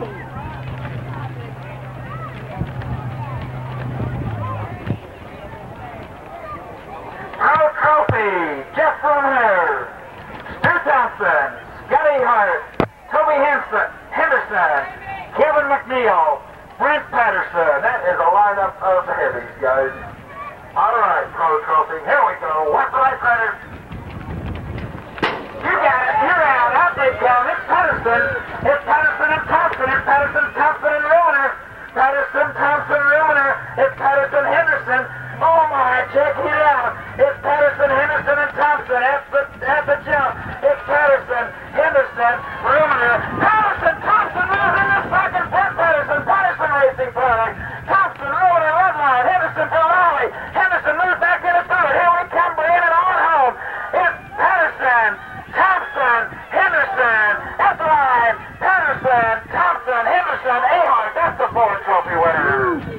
Pro Trophy, Jeff Romero, Stu Thompson, Scotty Hart, Toby Henderson, Kevin McNeil, Brent Patterson. That is a lineup of the heavies, guys. All right, Pro Trophy, here we go. What's the right, Patterson? You got it. You're out. Out they come. It's Patterson. It's Patterson and Thompson. It's Patterson, Thompson, and Ruminer. Patterson, Thompson, Ruminer. It's Patterson, Henderson. Oh my, check it out. It's Patterson, Henderson, and Thompson at the jump. It's Patterson, Henderson, Ruminer. Patterson, Thompson, losing the second. Patterson, Patterson racing product. Thompson, Ruminer, red line. Henderson, Valley. Henderson moves back into third. Here we come, Brandon on home. It's Patterson, Thompson, Henderson, at the line. Patterson, Thompson, Henderson, Ahart. That's the Ford Trophy winner.